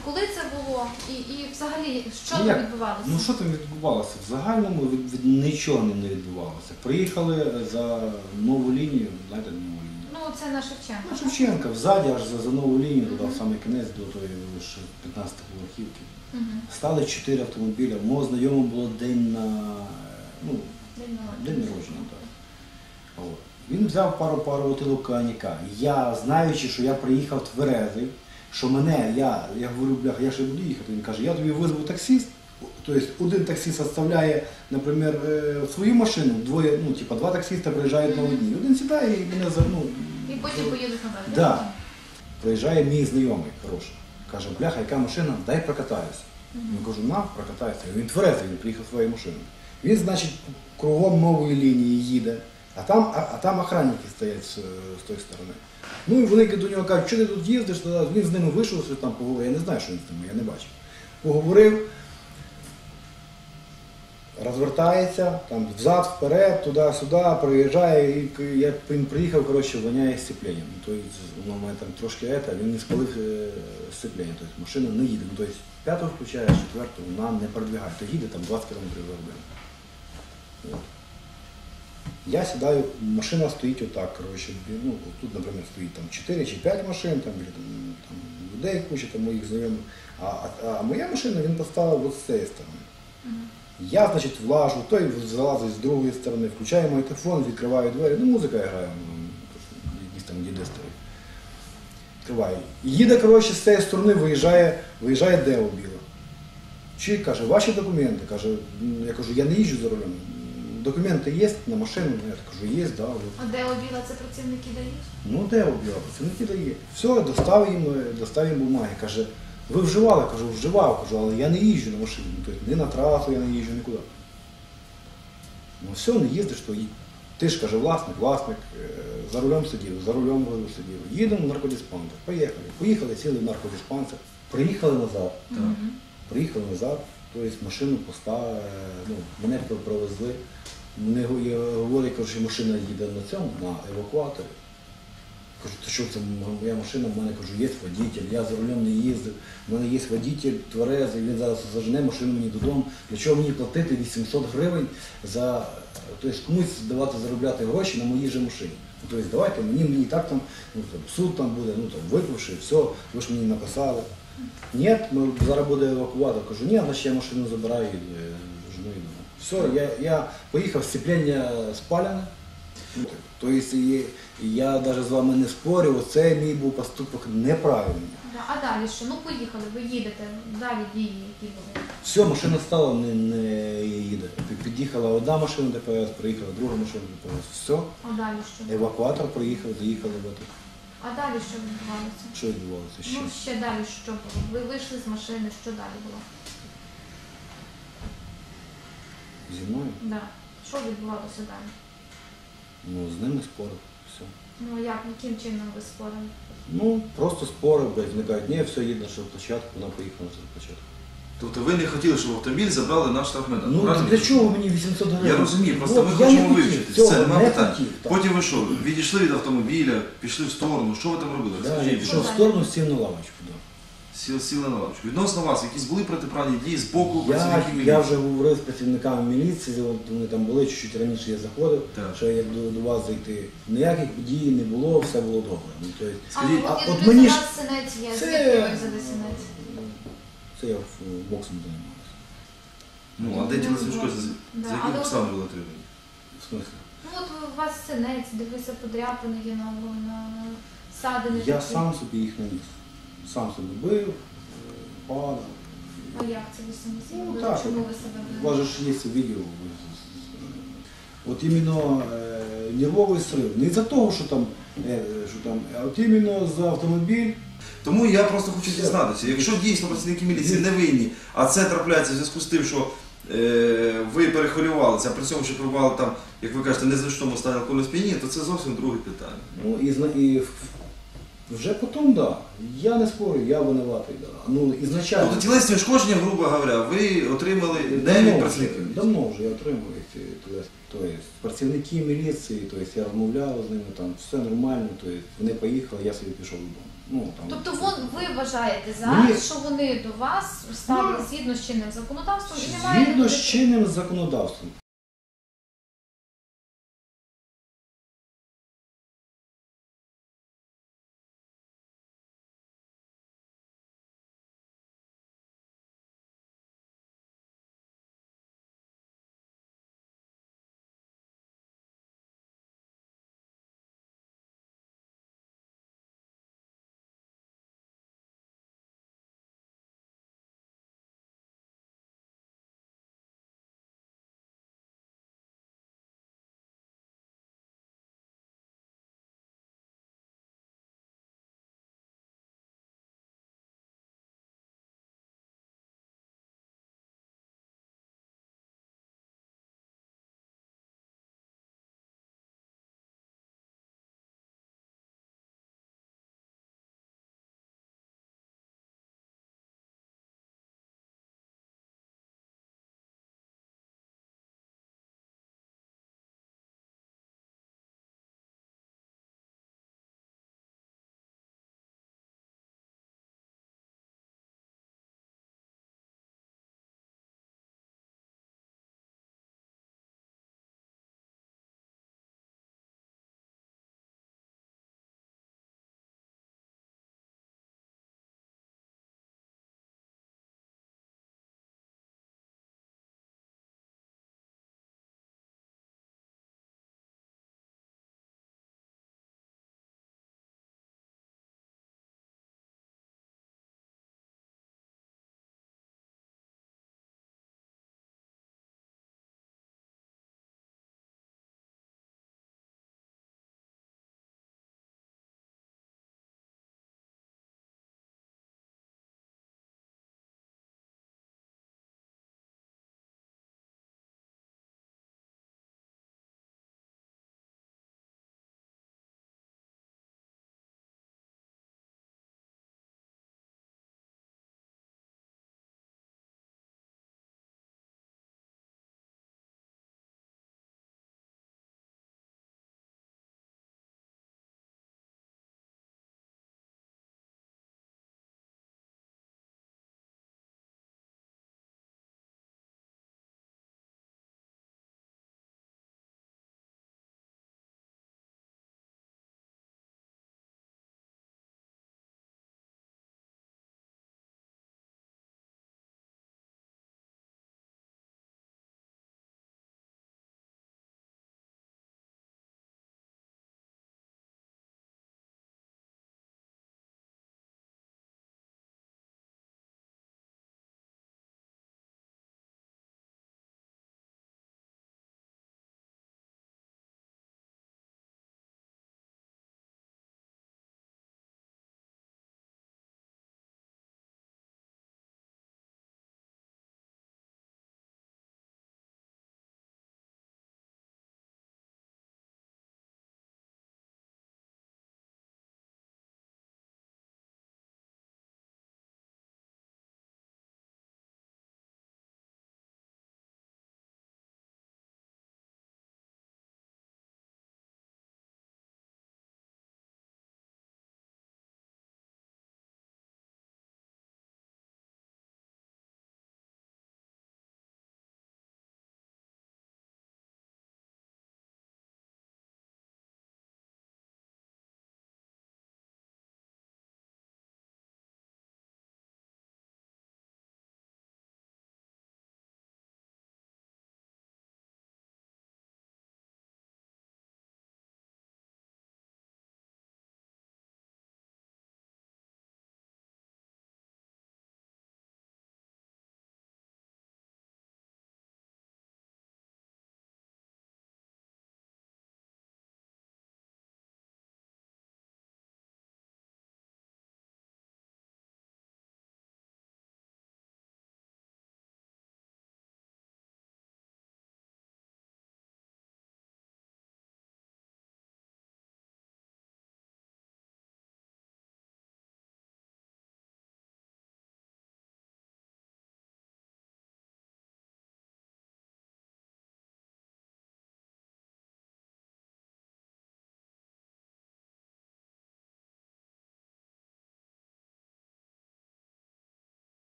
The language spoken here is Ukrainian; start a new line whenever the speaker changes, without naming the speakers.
Коли це було і взагалі, що
Ну,
там
як?
відбувалося?
Ну що там відбувалося? В загальному нічого не відбувалося. Приїхали за нову лінію, знаєте, нову лінію.
Ну, це на Шевченка.
Ну, Шевченка, взаді аж за нову лінію, туди в самий кінець до тої 15-поверхівки. Стали 4 автомобіля. У мого знайомого було день народження. Так. От. Він взяв пару бутилок коньяка. Я, знаючи, що я приїхав тверезий, що мене, я говорю, бляха, я ще буду їхати. Він каже, я тобі визву таксист. Тобто один таксист відставляє, наприклад, свою машину, два таксиста приїжджають на одній. Один сідає і мене
І потім поїдуть назад.
Да. Приїжджає мій знайомий, хороший. Каже, бляха, яка машина, дай прокатаюся. Я кажу, на, прокатайся. Він тверезий, він приїхав своєю машиною. Він, значить, кругом нової лінії їде, а там охранники стоять з тої сторони. Ну і вони до нього кажуть, що ти тут їздиш, він з ними вийшов, що там поговорив, я не знаю, що він з ними, я не бачив. Поговорив, розвертається, там взад, вперед, туди-сюди, приїжджає, і він приїхав, коротше, воняє сцепленням. Тобто, воно має там трошки він не спалив сцеплення, тобто машина не їде. Тобто, 5-го включає, 4-го вона не продвигає, то їде там 20 км за годину. Я сідаю, машина стоїть отак, коротше, тут, наприклад, стоїть там 4 чи 5 машин, там людей куча, там моїх знайомих, а моя машина він поставив от з цієї сторони. Я, значить, влажу, той залазить з другої сторони, включаю магнітофон, відкриваю двері, музика грає, якісь там діди стоїть. Відкриваю. І їде, коротше, з цієї сторони виїжджає Део біла. Чи, каже, ваші документи? Каже, я кажу, я не їжджу за рулем. Документи є на машину? Я кажу, є, да.
А Део біла це працівники дають?
Ну, Део біла, працівники дає. Все, достав їм бумаги. Каже, ви вживали? Кажу, вживав, але я не їжджу на машині. Тобто, ні на трасу я не їжджу, нікуди. Ну все, не їздиш, то їдь. Ти ж, каже, власник, за рулем сидів, сидів. Їдемо в наркодиспансер. Поїхали, сіли в наркодиспансер. Приїхали назад. Тобто машину поставили, мене провезли. Вони говорять, що машина їде на евакуаторі. Кажу, то що це моя машина, в мене, кажу, є водитель, я за рулем не їздив, в мене є водитель тверезий, він зараз зажене машину мені додому. Для чого мені платити 800 гривень за, тобто комусь давати заробляти гроші на моїй же машині. Тобто давайте, мені так там, суд там буде, випивши, все, ви ж мені написали. Ні, зараз буде евакуатор. Кажу, ні, значить я машину забираю і жену їду. Все, я поїхав, сцеплення спалене. Тобто я навіть з вами не спорю, оце мій був поступок неправильний.
А далі що? Ну поїхали, ви їдете, далі дії які були?
Все, машина стала, не їде. Під'їхала одна машина ДПС, приїхала друга машина ДПС. Все.
А далі що?
Евакуатор приїхав, заїхали в это.
А далі що відбувалося?
Що відбувалося ще?
Ну ще далі що було? Ви вийшли з машини, що далі було?
Зі мною?
Да. Що відбувалося далі?
З ними спорив, все.
Ну як, яким чином ви спорили?
Просто спорив, вони кажуть, ні, все, їде на шовплощадку, вона поїхала на шовплощадку.
Тобто ви не хотіли, щоб автомобіль забрали наш штрафмайдан?
Для чого мені 800 гривень?
Я розумію, просто ми хочемо вивчити. Це нема питань. Потім ви що, відійшли від автомобіля, пішли в сторону, що ви там робили?
Я пішов в сторону, сів на лавочку.
Сіли на лавочку. Відносно вас, якісь були протиправні дії з боку працівників міліції?
Я вже говорив з працівниками міліції, вони там були, чуть-чуть раніше я заходив, що як до вас зайти. Ніяких дій не було, все було добре.
От мені ж... синець є, звідки ви взяли синець?
Це я боксом займався.
А де тіло Смішко, за які обставини були отримані?
В смислі?
От у вас синець, дивися, подряпини є на садини.
Я сам собі їх наніс. Сам собі бив, падав.
А як це ви самі себе?
Так,
чому ви себе били?
У вас же ж є відео. От іменно нервовий срив. Не за того, що там, а от іменно за автомобіль.
Тому я просто хочу дізнатися, якщо дійсно працівники міліції не винні, а це трапляється в зв'язку з тим, що ви перехвилювалися, а при цьому ще перебували там, як ви кажете, незначному стані алкогольного сп'яніння, то це зовсім друге питання.
І вже потім, да. Я не спорю, я винуватий. Да. Ізначально...
Тобто тілесні ушкодження, грубо говоря, ви отримали не від працівників?
Давно вже я отримав ці тілесні. Тобто працівники міліції, тобто я розмовляв з ними, там все нормально, тобто вони поїхали, я собі пішов додому. Ну, там,
Тобто ви вважаєте
Мені-
зараз, що вони до вас ставили згідно з чинним законодавством і немає
згідно з
ніяких-
чинним законодавством.